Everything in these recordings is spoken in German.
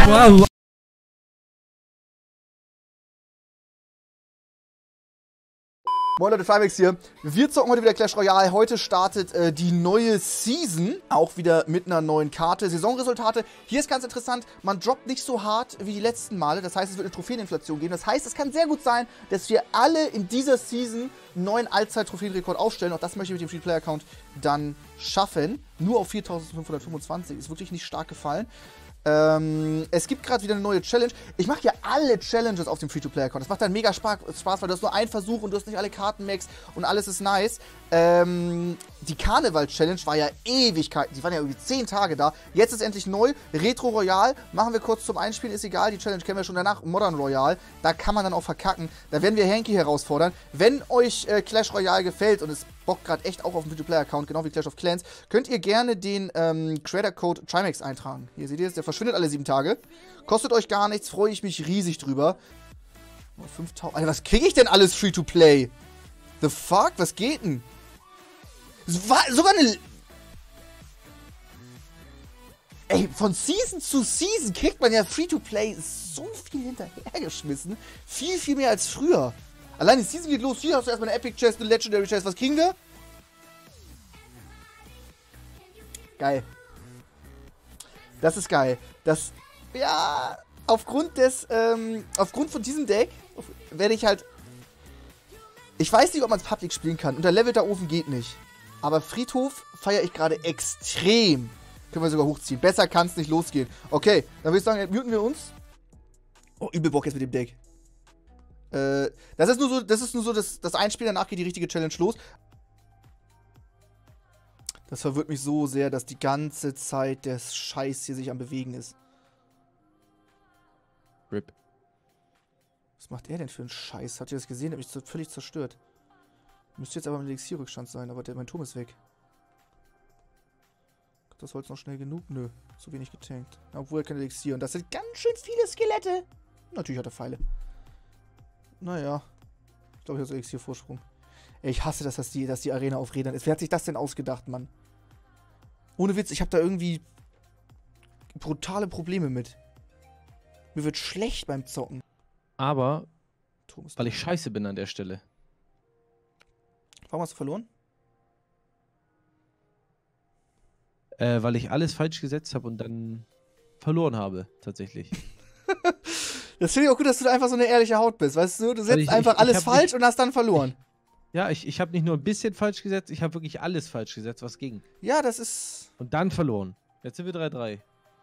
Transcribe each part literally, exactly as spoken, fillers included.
Wow. Moin Leute, Trimax hier. Wir zocken heute wieder Clash Royale. Heute startet äh, die neue Season. Auch wieder mit einer neuen Karte. Saisonresultate. Hier ist ganz interessant, man droppt nicht so hart wie die letzten Male. Das heißt, es wird eine Trophäeninflation geben. Das heißt, es kann sehr gut sein, dass wir alle in dieser Season einen neuen Allzeit-Trophäenrekord aufstellen. Auch das möchte ich mit dem Free-Player-Account dann schaffen. Nur auf viertausendfünfhundertfünfundzwanzig. Ist wirklich nicht stark gefallen. Ähm, es gibt gerade wieder eine neue Challenge. Ich mache ja alle Challenges auf dem Free-to-Play-Account. Das macht dann mega Spaß, weil du hast nur einen Versuch und du hast nicht alle Karten-Max und alles ist nice. Ähm, die Karneval-Challenge war ja Ewigkeiten. Die waren ja irgendwie zehn Tage da. Jetzt ist endlich neu. Retro Royale. Machen wir kurz zum Einspielen. Ist egal. Die Challenge kennen wir schon danach. Modern Royale. Da kann man dann auch verkacken. Da werden wir Henki herausfordern. Wenn euch äh, Clash Royale gefällt und es Bock gerade echt auch auf dem Free-to-Play-Account, genau wie Clash of Clans, könnt ihr gerne den ähm, Creator-Code Trimax eintragen. Hier seht ihr es, der verschwindet alle sieben Tage. Kostet euch gar nichts, freue ich mich riesig drüber. Oh, fünftausend. Alter, was kriege ich denn alles Free-to-Play? The fuck? Was geht denn? Es war sogar eine... Ey, von Season zu Season kriegt man ja Free-to-Play so viel hinterhergeschmissen. Viel, viel mehr als früher. Allein die Season geht los. Hier hast du erstmal eine Epic Chest, eine Legendary Chest. Was kriegen wir? Geil. Das ist geil. Das, ja, aufgrund des, ähm, aufgrund von diesem Deck werde ich halt, ich weiß nicht, ob man es Public spielen kann. Unterlevelter Ofen geht nicht. Aber Friedhof feiere ich gerade extrem. Können wir sogar hochziehen. Besser kann es nicht losgehen. Okay, dann würde ich sagen, muten wir uns. Oh, übel Bock jetzt mit dem Deck. Äh, das ist nur so, das ist nur so das, das Einspiel, danach geht die richtige Challenge los. Das verwirrt mich so sehr, dass die ganze Zeit der Scheiß hier sich am Bewegen ist. Rip. Was macht er denn für einen Scheiß? Habt ihr das gesehen? Der hat mich völlig zerstört. Müsste jetzt aber ein Elixierrückstand sein, aber der, mein Turm ist weg. Das Holz noch schnell genug? Nö, zu wenig getankt. Obwohl er kein Elixier. Und das sind ganz schön viele Skelette. Natürlich hat er Pfeile. Naja. Ich glaube, ich habe so Elixier-Vorsprung. Ey, ich hasse das, dass die, dass die Arena auf Rädern ist. Wer hat sich das denn ausgedacht, Mann? Ohne Witz, ich habe da irgendwie brutale Probleme mit. Mir wird schlecht beim Zocken. Aber, weil ich scheiße bin an der Stelle. Warum hast du verloren? Äh, weil ich alles falsch gesetzt habe und dann verloren habe, tatsächlich. Das finde ich auch gut, dass du da einfach so eine ehrliche Haut bist, weißt du? Du setzt ich, einfach ich, alles ich falsch nicht, und hast dann verloren. Ich, ja, ich, ich habe nicht nur ein bisschen falsch gesetzt, ich habe wirklich alles falsch gesetzt, was ging. Ja, das ist... Und dann verloren. Jetzt sind wir drei drei.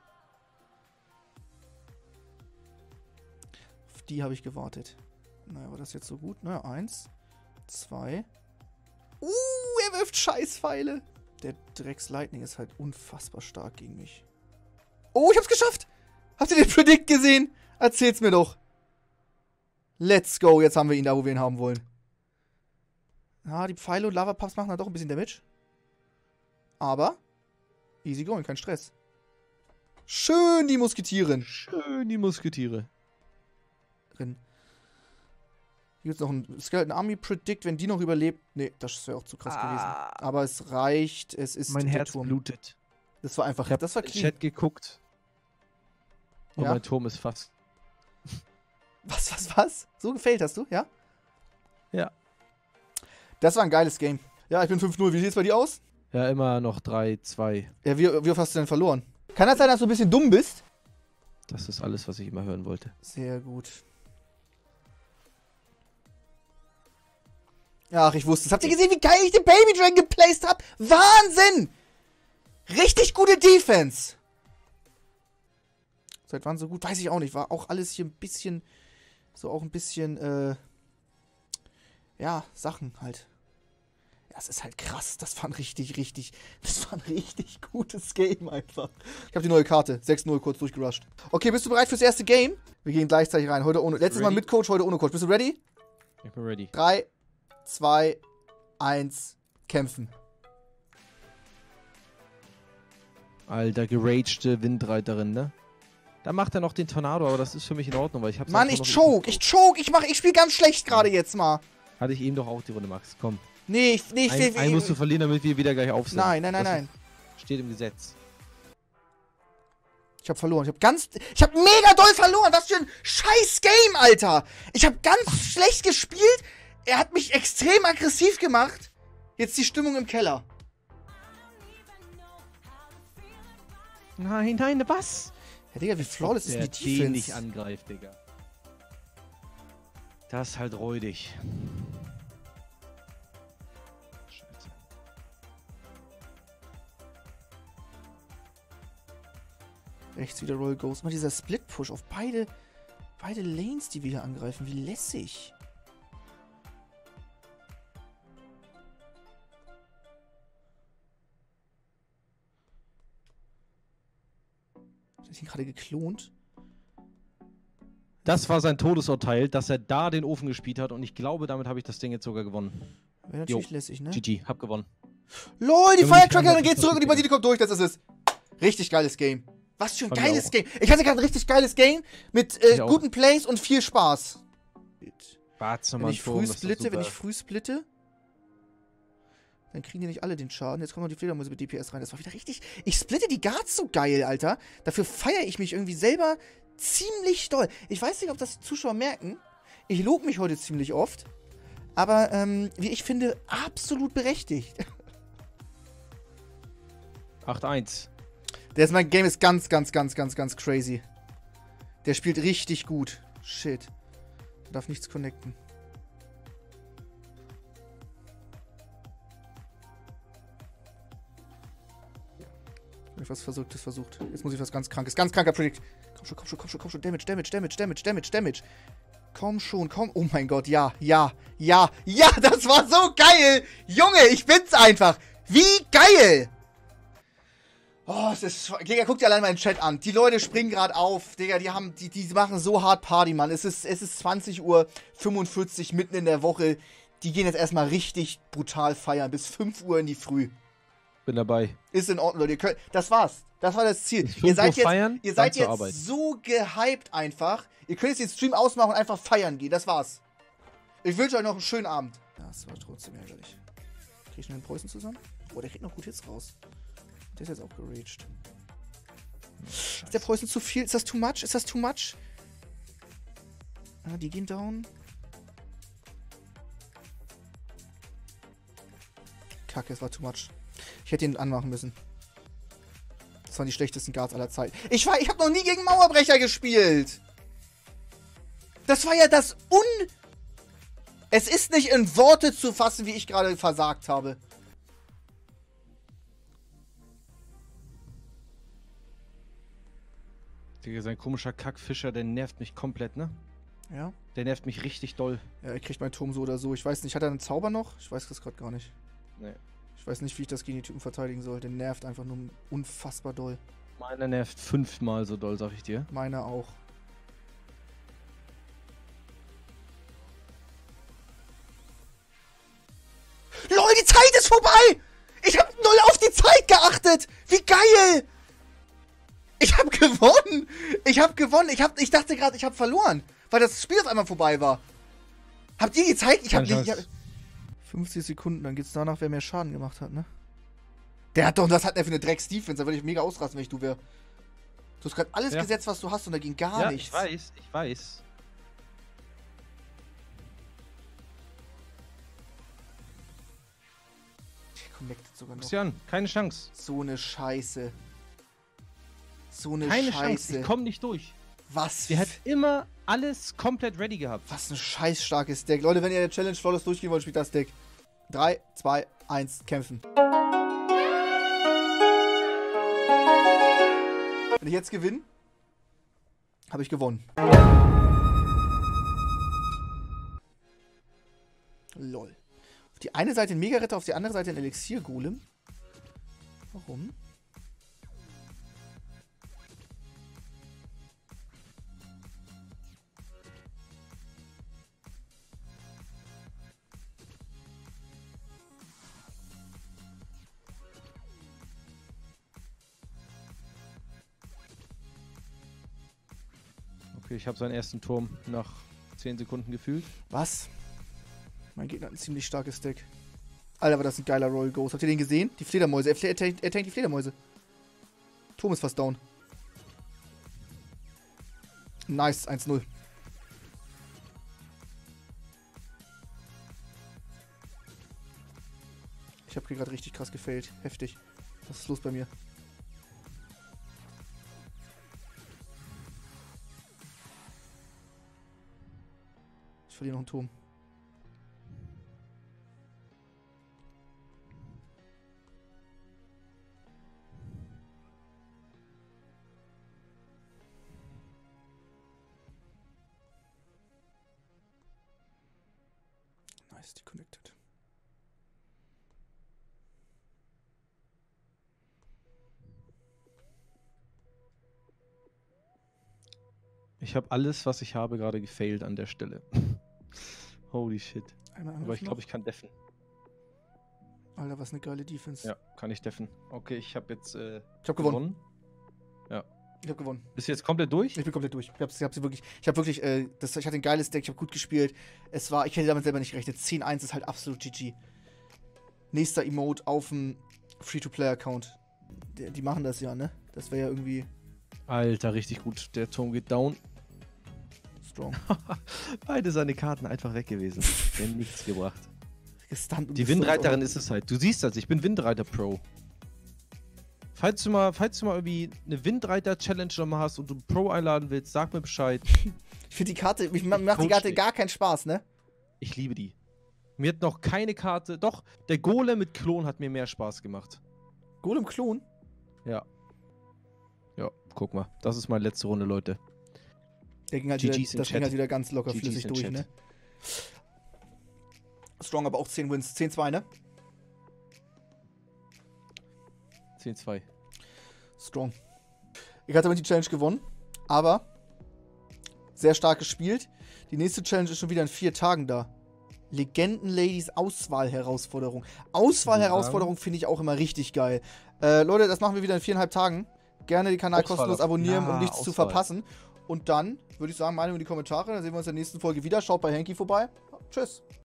Auf die habe ich gewartet. Naja, war das jetzt so gut? Naja, eins, zwei. Uh, er wirft Scheißpfeile. Der Drecks Lightning ist halt unfassbar stark gegen mich. Oh, ich hab's geschafft! Habt ihr den Predict gesehen? Erzähl's mir doch. Let's go. Jetzt haben wir ihn da, wo wir ihn haben wollen. Ah, die Pfeile und Lava-Puffs machen da doch ein bisschen Damage. Aber easy going, kein Stress. Schön die Musketieren. Schön die Musketiere. Drin. Hier gibt's noch ein Skeleton Army Predict, wenn die noch überlebt. Nee, das wäre auch zu krass ah. gewesen. Aber es reicht. Es ist mein Herz Turm. blutet. Das war einfach. Ich hab das war clean. Chat geguckt. Und ja? mein Turm ist fast. Was, was, was? So gefällt hast du, ja? Ja. Das war ein geiles Game. Ja, ich bin fünf null. Wie sieht's bei dir aus? Ja, immer noch drei zwei. Ja, wie, wie oft hast du denn verloren? Kann das sein, dass du ein bisschen dumm bist? Das ist alles, was ich immer hören wollte. Sehr gut. Ach, ich wusste es. Habt ihr gesehen, wie geil ich den Baby Dragon geplaced habe? Wahnsinn! Richtig gute Defense. Seit wann so gut? Weiß ich auch nicht. War auch alles hier ein bisschen, so auch ein bisschen, äh, ja, Sachen halt. Ja, es ist halt krass. Das war ein richtig, richtig, das war ein richtig gutes Game einfach. Ich habe die neue Karte. sechs null kurz durchgerusht. Okay, bist du bereit fürs erste Game? Wir gehen gleichzeitig rein. Heute ohne, letztes Mal mit Coach, heute ohne Coach. Bist du ready? Ich bin ready. drei, zwei, eins, kämpfen. Alter, geragte Windreiterin, ne? Da macht er noch den Tornado, aber das ist für mich in Ordnung, weil ich hab's... Mann, ich choke, ich choke, ich mach, ich spiel ganz schlecht gerade jetzt mal. Hatte ich eben doch auch die Runde, Max, komm. Nee, ich, nee, ich... Ein, ein musst du verlieren, damit wir wieder gleich auf sind. Nein, nein, nein, das nein. Steht im Gesetz. Ich hab verloren. Ich hab ganz... Ich hab mega doll verloren. Was für ein scheiß Game, Alter. Ich hab ganz schlecht gespielt. Er hat mich extrem aggressiv gemacht. Jetzt die Stimmung im Keller. Nein, nein, was? Ja, Digga, wie flawless ist der die Defense? Den nicht angreift, Digga. Das ist halt räudig. Scheiße. Rechts wieder Royal Ghost. Mal dieser Split-Push auf beide, beide Lanes, die wir hier angreifen. Wie lässig. Ist ihn gerade geklont? Das war sein Todesurteil, dass er da den Ofen gespielt hat und ich glaube, damit habe ich das Ding jetzt sogar gewonnen. Wäre natürlich jo. lässig, ne? G G, hab gewonnen. LOL, die Firecracker, dann geht's zurück und die Bandite kommt durch, das ist es. Richtig geiles Game. Was für ein Fand geiles Game. Ich hatte gerade ein richtig geiles Game mit äh, guten Plays und viel Spaß. Warte mal, wenn ich früh splitte, wenn ich früh splitte, dann kriegen die nicht alle den Schaden. Jetzt kommen noch die Fledermäuse mit D P S rein. Das war wieder richtig... Ich splitte die Guards so geil, Alter. Dafür feiere ich mich irgendwie selber ziemlich doll. Ich weiß nicht, ob das die Zuschauer merken. Ich lobe mich heute ziemlich oft. Aber, ähm, wie ich finde, absolut berechtigt. acht eins. Das mein Game ist ganz, ganz, ganz, ganz, ganz crazy. Der spielt richtig gut. Shit. Der darf nichts connecten. Ich hab was Verrücktes versucht. Jetzt muss ich was ganz Krankes. Ganz kranker Predict. Komm schon, komm schon, komm schon, komm schon. Damage, Damage, Damage, Damage, Damage, Damage. Komm schon, komm. Oh mein Gott, ja, ja, ja, ja, das war so geil. Junge, ich bin's einfach. Wie geil. Oh, es ist... Digga, guck dir allein meinen Chat an. Die Leute springen gerade auf. Digga, die haben... Die, die machen so hart Party, Mann. Es ist, es ist zwanzig Uhr fünfundvierzig mitten in der Woche. Die gehen jetzt erstmal richtig brutal feiern. Bis fünf Uhr in die Früh. Bin dabei. Ist in Ordnung, Leute. Ihr könnt, das war's. Das war das Ziel. Ihr seid jetzt, feiern, ihr seid jetzt so gehypt einfach. Ihr könnt jetzt den Stream ausmachen und einfach feiern gehen. Das war's. Ich wünsche euch noch einen schönen Abend. Das war trotzdem ärgerlich. Krieg ich noch den Preußen zusammen? Oh, der kriegt noch gut Hits raus. Der ist jetzt auch geraged. Oh, ist der Preußen zu viel? Ist das too much? Ist das too much? Ah, die gehen down. Kacke, es war too much. Ich hätte ihn anmachen müssen. Das waren die schlechtesten Guards aller Zeiten. Ich war, ich habe noch nie gegen Mauerbrecher gespielt. Das war ja das Un... Es ist nicht in Worte zu fassen, wie ich gerade versagt habe. Digga, sein komischer Kackfischer, der nervt mich komplett, ne? Ja? Der nervt mich richtig doll. Ja, er kriegt meinen Turm so oder so. Ich weiß nicht, hat er einen Zauber noch? Ich weiß das gerade gar nicht. Nee. Ich weiß nicht, wie ich das gegen die Typen verteidigen soll. Der nervt einfach nur unfassbar doll. Meiner nervt fünfmal so doll, sag ich dir. Meiner auch. LOL, die Zeit ist vorbei! Ich hab null auf die Zeit geachtet! Wie geil! Ich hab gewonnen! Ich hab gewonnen! Ich, hab, ich dachte gerade, ich hab verloren, weil das Spiel auf einmal vorbei war. Habt ihr die Zeit? Ich hab nicht... Ich hab fünfzig Sekunden, dann geht's danach, wer mehr Schaden gemacht hat, ne? Der hat doch... Was hat der für eine Drecks-Defense? Da würde ich mega ausrasten, wenn ich du wäre. Du hast gerade alles ja. gesetzt, was du hast und da ging gar ja, nichts. ich weiß, ich weiß. Der connectet sogar noch. Christian, keine Chance. So eine Scheiße. So eine keine Scheiße. Chance, ich komm nicht durch. Was? Der hat immer alles komplett ready gehabt. Was ein scheiß starkes Deck. Leute, wenn ihr der Challenge Flawless durchgehen wollt, spielt das Deck. drei, zwei, eins, kämpfen. Wenn ich jetzt gewinne, habe ich gewonnen. Lol. Auf die eine Seite ein Mega-Retter, auf die andere Seite ein Elixier-Golem. Warum? Okay, ich habe seinen ersten Turm nach zehn Sekunden gefühlt. Was? Mein Gegner hat ein ziemlich starkes Deck. Alter, war das ein geiler Royal Ghost. Habt ihr den gesehen? Die Fledermäuse. Er, er, er tankt die Fledermäuse. Turm ist fast down. Nice, eins null. Ich habe hier gerade richtig krass gefailt. Heftig. Was ist los bei mir? Ich verliere noch einen Turm. Nice, die connected. Ich habe alles, was ich habe, gerade gefailt an der Stelle. Holy shit. Einmal Aber ich glaube, ich kann deffen. Alter, was eine geile Defense. Ja, kann ich deffen. Okay, ich habe jetzt äh, Ich habe gewonnen. gewonnen. Ja. Ich habe gewonnen. Bist du jetzt komplett durch? Ich bin komplett durch. Ich habe ich hab sie wirklich, ich habe wirklich, äh, das, ich hatte ein geiles Deck, ich habe gut gespielt. Es war, ich hätte damit selber nicht gerechnet. zehn eins ist halt absolut G G. Nächster Emote auf dem Free-to-Play-Account. Die, die machen das ja, ne? Das wäre ja irgendwie Alter, richtig gut. Der Turm geht down. strong. Beide seine Karten einfach weg gewesen. Die haben nichts gebracht. Gestunt und Die gestunt Windreiterin auch. ist es halt. Du siehst das, ich bin Windreiter Pro. Falls du mal, falls du mal irgendwie eine Windreiter-Challenge nochmal hast und du Pro einladen willst, sag mir Bescheid. Ich finde die Karte, mich macht die Coach Karte dich. gar keinen Spaß, ne? Ich liebe die. Mir hat noch keine Karte. Doch, der Golem mit Klon hat mir mehr Spaß gemacht. Golem Klon. Ja. Ja, guck mal. Das ist meine letzte Runde, Leute. Der ging halt, G Gs wieder, im das ging Chat. halt wieder ganz locker G Gs flüssig im durch, Chat. ne? Strong, aber auch zehn Wins. zehn zwei, ne? zehn zwei. Strong. Ich hatte damit die Challenge gewonnen, aber sehr stark gespielt. Die nächste Challenge ist schon wieder in vier Tagen da. Legenden-Ladies Auswahl-Herausforderung. Auswahl-Herausforderung finde ich auch immer richtig geil. Äh, Leute, das machen wir wieder in viereinhalb Tagen. Gerne den Kanal Auswahl kostenlos auf- abonnieren, Ja, um nichts zu Auswahl. verpassen. Und dann würde ich sagen, Meinung in die Kommentare. Dann sehen wir uns in der nächsten Folge wieder. Schaut bei Henki vorbei. Tschüss.